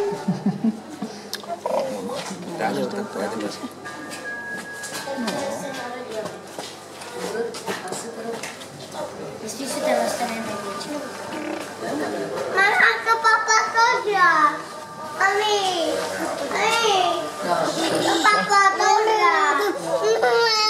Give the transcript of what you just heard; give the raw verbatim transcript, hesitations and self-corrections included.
Dale, tak pojedeme. Jestli si to dostane největší. Mama, to papa to dělá.